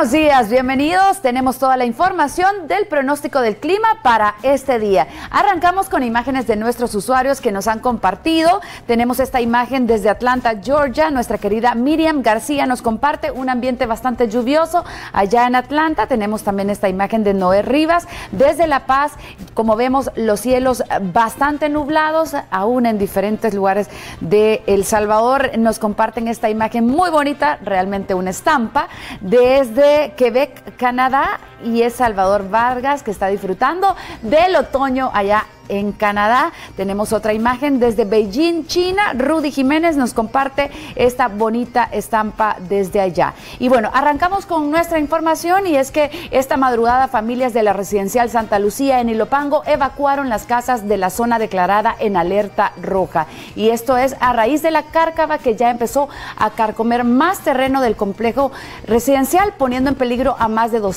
Buenos días, bienvenidos. Tenemos toda la información del pronóstico del clima para este día. Arrancamos con imágenes de nuestros usuarios que nos han compartido. Tenemos esta imagen desde Atlanta, Georgia. Nuestra querida Miriam García nos comparte un ambiente bastante lluvioso allá en Atlanta. Tenemos también esta imagen de Noé Rivas desde La Paz. Como vemos, los cielos bastante nublados, aún en diferentes lugares de El Salvador. Nos comparten esta imagen muy bonita, realmente una estampa, desde Quebec, Canadá, y es Salvador Vargas que está disfrutando del otoño allá en Canadá. Tenemos otra imagen desde Beijing, China. Rudy Jiménez nos comparte esta bonita estampa desde allá. Y bueno, arrancamos con nuestra información, y es que esta madrugada familias de la residencial Santa Lucía en Ilopango evacuaron las casas de la zona declarada en alerta roja. Y esto es a raíz de la cárcava que ya empezó a carcomer más terreno del complejo residencial, poniendo en peligro a más de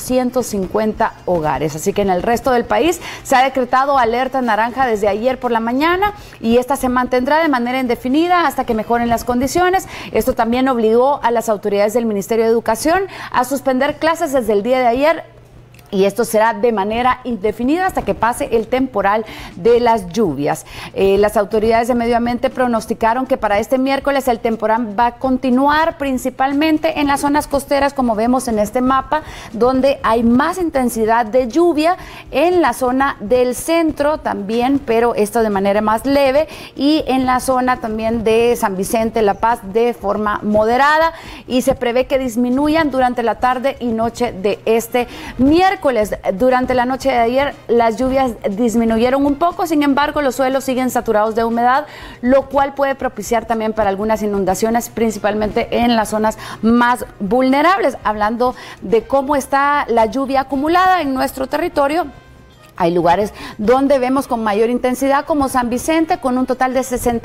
250 hogares. Así que en el resto del país se ha decretado alerta naranja desde ayer por la mañana, y esta se mantendrá de manera indefinida hasta que mejoren las condiciones. Esto también obligó a las autoridades del Ministerio de Educación a suspender clases desde el día de ayer, y esto será de manera indefinida hasta que pase el temporal de las lluvias. Las autoridades de Medio Ambiente pronosticaron que para este miércoles el temporal va a continuar principalmente en las zonas costeras, como vemos en este mapa, donde hay más intensidad de lluvia, en la zona del centro también, pero esto de manera más leve, y en la zona también de San Vicente, La Paz, de forma moderada, y se prevé que disminuyan durante la tarde y noche de este miércoles. Durante la noche de ayer las lluvias disminuyeron un poco, sin embargo los suelos siguen saturados de humedad, lo cual puede propiciar también para algunas inundaciones, principalmente en las zonas más vulnerables. Hablando de cómo está la lluvia acumulada en nuestro territorio, hay lugares donde vemos con mayor intensidad, como San Vicente, con un total de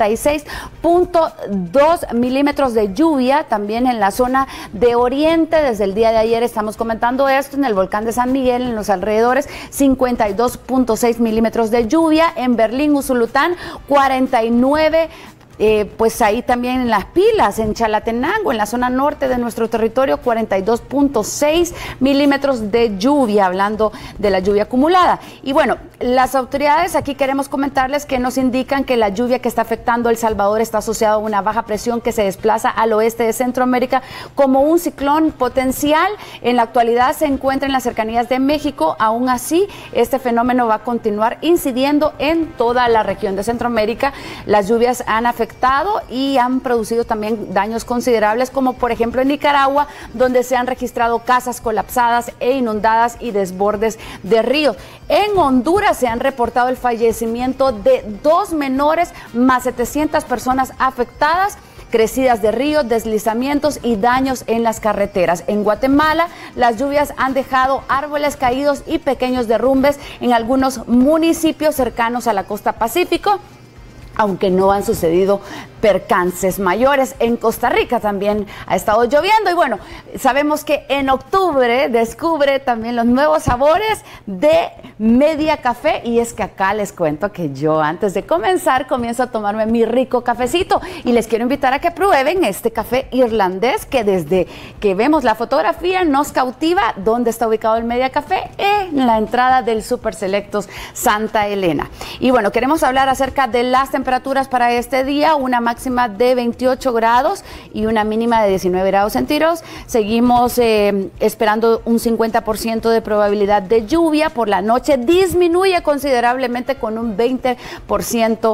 66.2 milímetros de lluvia. También en la zona de Oriente, desde el día de ayer estamos comentando esto, en el volcán de San Miguel, en los alrededores, 52.6 milímetros de lluvia. En Berlín, Usulután, 49. Pues ahí también en Las Pilas, en Chalatenango, en la zona norte de nuestro territorio, 42.6 milímetros de lluvia, hablando de la lluvia acumulada. Y bueno, las autoridades aquí queremos comentarles que nos indican que la lluvia que está afectando a El Salvador está asociada a una baja presión que se desplaza al oeste de Centroamérica como un ciclón potencial. En la actualidad se encuentra en las cercanías de México. Aún así, este fenómeno va a continuar incidiendo en toda la región de Centroamérica. Las lluvias han afectado y han producido también daños considerables, como por ejemplo en Nicaragua, donde se han registrado casas colapsadas e inundadas y desbordes de ríos. En Honduras se han reportado el fallecimiento de 2 menores, más 700 personas afectadas, crecidas de ríos, deslizamientos y daños en las carreteras. En Guatemala, las lluvias han dejado árboles caídos y pequeños derrumbes en algunos municipios cercanos a la costa Pacífico, aunque no han sucedido percances mayores. En Costa Rica también ha estado lloviendo, y bueno, sabemos que en octubre descubre también los nuevos sabores de Media Café, y es que acá les cuento que yo antes de comenzar comienzo a tomarme mi rico cafecito, y les quiero invitar a que prueben este café irlandés que desde que vemos la fotografía nos cautiva. ¿Dónde está ubicado el Media Café? En la entrada del Super Selectos Santa Elena. Y bueno, queremos hablar acerca de las temperaturas para este día. Una máxima de 28 grados y una mínima de 19 grados centígrados. Seguimos esperando un 50% de probabilidad de lluvia. Por la noche disminuye considerablemente con un 20%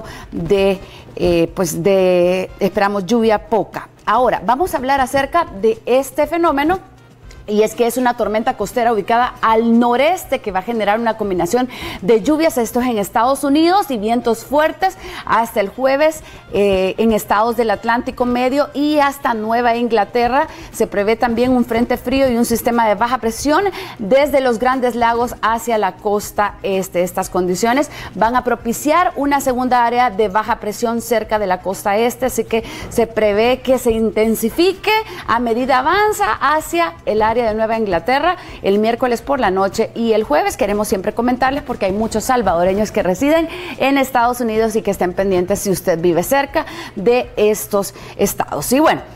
esperamos lluvia poca. Ahora vamos a hablar acerca de este fenómeno, y es que es una tormenta costera ubicada al noreste que va a generar una combinación de lluvias, esto es en Estados Unidos, y vientos fuertes hasta el jueves en estados del Atlántico Medio y hasta Nueva Inglaterra. Se prevé también un frente frío y un sistema de baja presión desde los Grandes Lagos hacia la costa este. Estas condiciones van a propiciar una segunda área de baja presión cerca de la costa este, así que se prevé que se intensifique a medida avanza hacia el área de Nueva Inglaterra el miércoles por la noche y el jueves. Queremos siempre comentarles, porque hay muchos salvadoreños que residen en Estados Unidos y que estén pendientes si usted vive cerca de estos estados. Y bueno,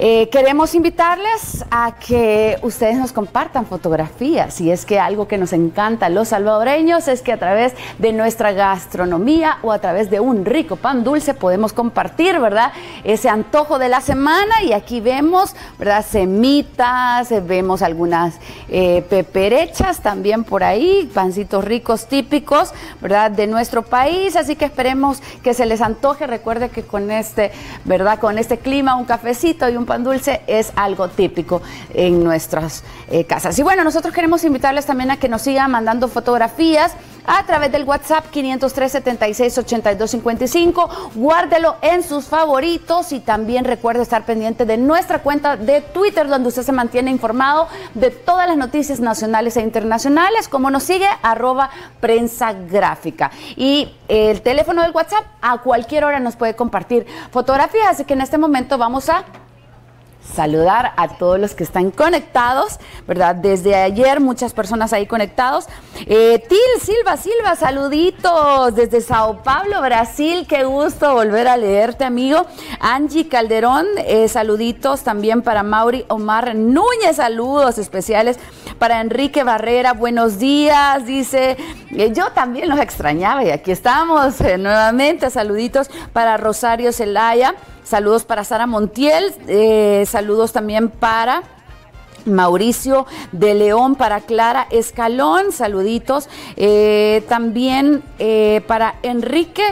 Queremos invitarles a que ustedes nos compartan fotografías, y es que algo que nos encanta a los salvadoreños es que a través de nuestra gastronomía o a través de un rico pan dulce podemos compartir, ¿verdad?, ese antojo de la semana. Y aquí vemos, ¿verdad?, semitas, vemos algunas peperechas también por ahí, pancitos ricos típicos, ¿verdad?, de nuestro país. Así que esperemos que se les antoje. Recuerde que con ¿verdad?, con este clima, un cafecito y un pan dulce es algo típico en nuestras casas. Y bueno, nosotros queremos invitarles también a que nos sigan mandando fotografías a través del WhatsApp 503-76-8255. Guárdelo en sus favoritos y también recuerde estar pendiente de nuestra cuenta de Twitter, donde usted se mantiene informado de todas las noticias nacionales e internacionales. Como nos sigue, @prensagráfica. Y el teléfono del WhatsApp, a cualquier hora nos puede compartir fotografías. Así que en este momento vamos a saludar a todos los que están conectados, ¿verdad? Desde ayer muchas personas ahí conectados. Silva, saluditos desde Sao Paulo, Brasil. Qué gusto volver a leerte, amigo. Angie Calderón, saluditos también para Mauri Omar Núñez, saludos especiales para Enrique Barrera. Buenos días, dice, yo también los extrañaba y aquí estamos nuevamente. Saluditos para Rosario Zelaya. Saludos para Sara Montiel, saludos también para Mauricio de León, para Clara Escalón, saluditos, también para Enrique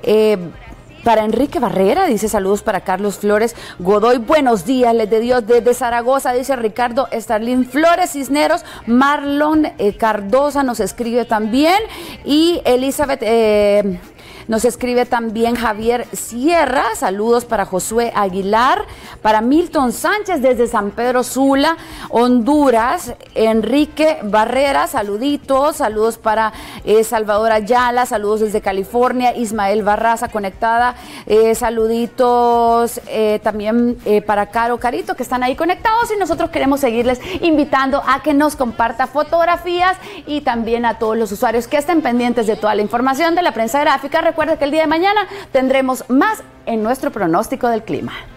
Barrera, dice saludos para Carlos Flores Godoy, buenos días, les de Dios desde Zaragoza, dice Ricardo Starlin Flores Cisneros. Marlon Cardosa nos escribe también, y Elizabeth nos escribe también Javier Sierra, saludos para Josué Aguilar, para Milton Sánchez desde San Pedro Sula, Honduras. Enrique Barrera, saluditos, saludos para Salvador Ayala, saludos desde California. Ismael Barraza conectada, saluditos también para Carito, que están ahí conectados, y nosotros queremos seguirles invitando a que nos comparta fotografías, y también a todos los usuarios que estén pendientes de toda la información de la prensa gráfica. Recuerda que el día de mañana tendremos más en nuestro pronóstico del clima.